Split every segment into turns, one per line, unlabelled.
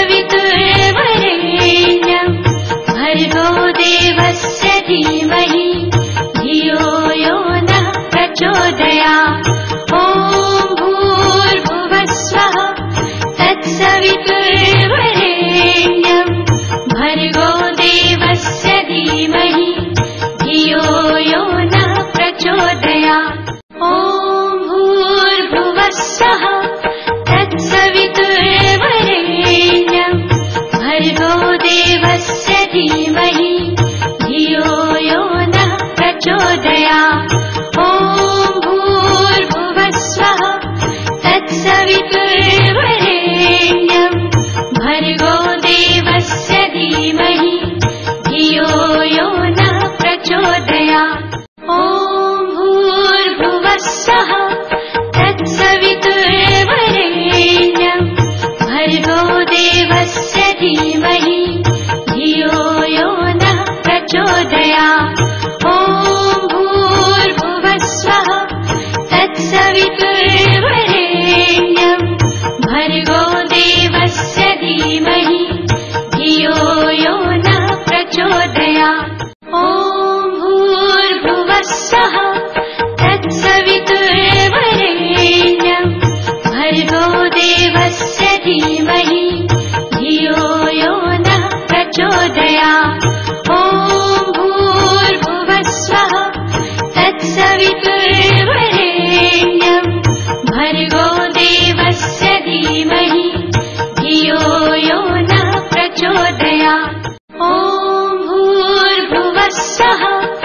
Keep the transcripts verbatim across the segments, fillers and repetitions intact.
तत्सवितुर्वरेण्यं भर्गो देवस्य धीमहि धियो यो नः प्रचोदयात्। ॐ भूर्भुवः स्वः तत्सवितुर्वरेण्यं भर्गो देवस्य धीमहि धियो यो नः प्रचोदयात्। ॐ भूर्भुवः स्वः तत्सवितुर्वरेण्यं भर्गो देवस्य धीमहि धियो यो नः प्रचोदयात्। ॐ भूर्भुवः स्वः तत्सवितुर्वरेण्यं भर्गो देवस्य धीमहि धियो यो नः प्रचोदयात्। ॐ भूर्भुवः स्वः तत्सवितुर्वरेण्यं भर्गो देवस्य धीमहि धियो यो नः प्रचोदयात्। ॐ भूर्भुवः स्वः तत्सवितुर्वरेण्यं भर्गो देवस्य धीमहि धियो यो नः प्रचोदयात्। ॐ भूर्भुवः स्वः तत्सवितुर्वरेण्यं भर्गो देवस्य धीमहि धियो यो नः प्रचोदयात्। ॐ भूर्भुवः स्वः तत्सवितुर्वरेण्यं भर्गो देवस्य धीमहि धियो यो नः प्रचोदयात्। ॐ भूर्भुवः स्वः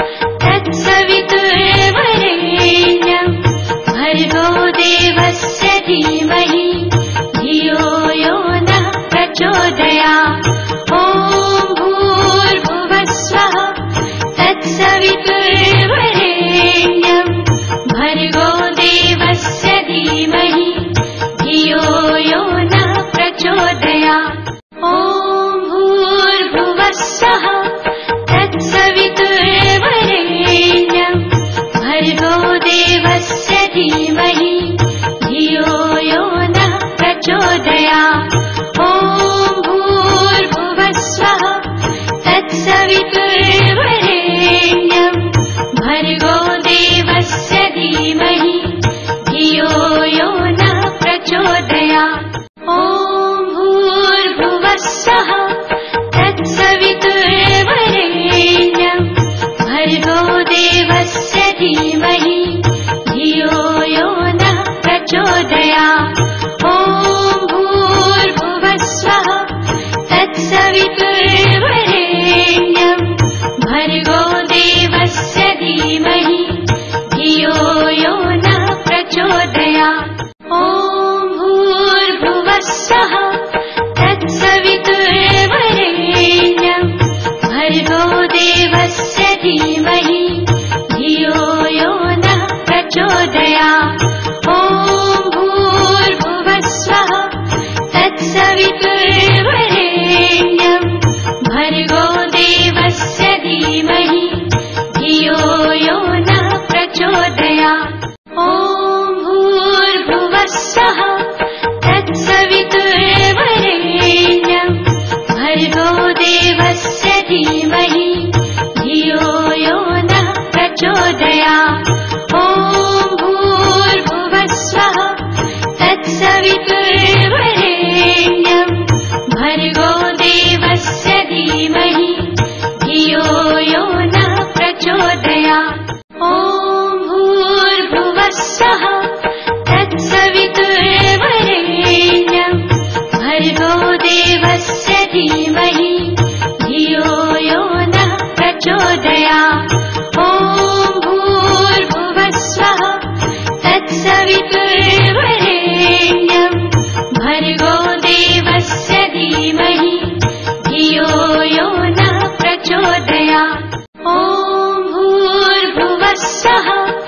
तत्सवितुर्वरेण्यं भर्गो देवस्य धीमहि धियो यो नः प्रचोदयात्। ॐ भूर्भुवः स्वः तत्सवितुर्वरेण्यं भर्गो देवस्य धीमहि धियो यो नः प्रचोदयात्। ॐ भूर्भुवः स्वः तत्सवितुर्वरेण्यं भर्गो देवस्य धीमहि धियो यो नः प्रचोदयात्। ॐ भूर्भुवः स्वः तत्सवितुर्वरेण्यं भर्गो देवस्य धीमहि धियो यो नः प्रचोदयात्। ॐ भूर्भुवः स्वः तत्सवितुर्वरेण्यं भर्गो देवस्य धीमहि धियो यो नः प्रचोदयात्। ॐ भूर्भुवः स्वः तत्सवितुर्वरेण्यं भर्गो देवस्य धीमहि धियो यो नः प्रचोदयात्। ॐ भूर्भुवः स्वः तत्सवितुर्वरेण्यं भर्गो देवस्य धीमहि धियो यो नः प्रचोदयात्। ॐ भूर्भुवः स्वः तत्सवितुर्वरेण्यं भर्गो देवस्य धीमहि धियो यो नः प्रचोदयात्। ॐ भूर्भुवः स्वः तत्सवितुर्वरेण्यं भर्गो देवस्य धीमहि धियो यो नः प्रचोदयात्। ॐ भूर्भुवः स्वः तत्सवितुर्वरेण्यं भर्गो देवस्य धीमहि धियो यो नः प्रचोदयात्। ॐ भूर्भुवः स्वः तत्सवितुर्वरेण्यं भर्गो देवस्य धीमहि धियो यो नः प्रचोदयात्। ॐ भूर्भुवः स्वः तत्सवितुर्वरेण्यं भर्गो देवस्य धीमहि धियो यो नः प्रचोदयात्। ॐ भूर्भुवः स्वः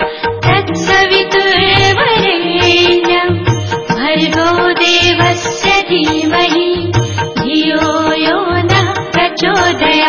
तत्सवितुर्वरेण्यं भर्गो देवस्य धीमहि धियो यो नः प्रचोदयात्।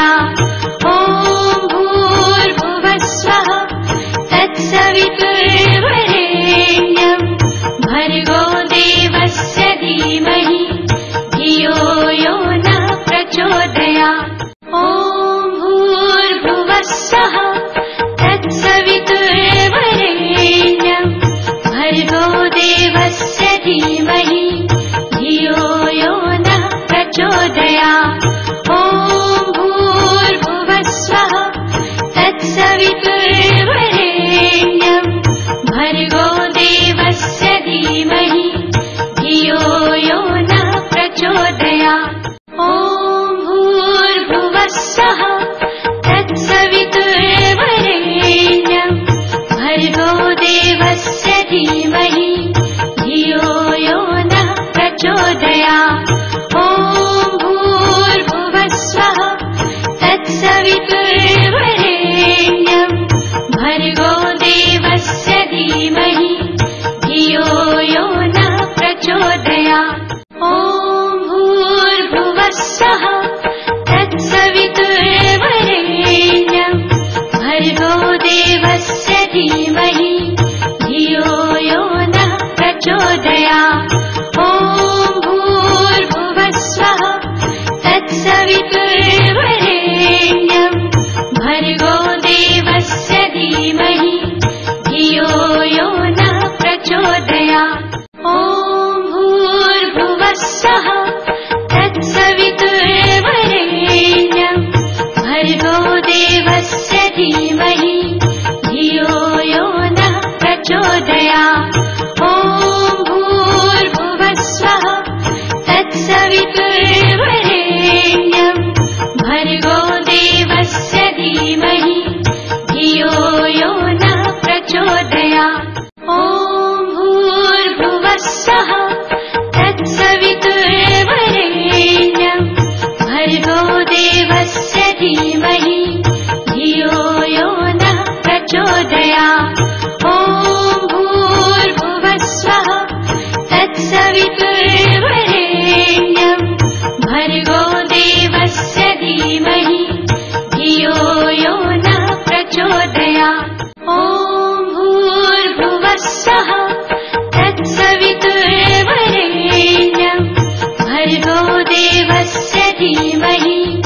देवस्य धीमहि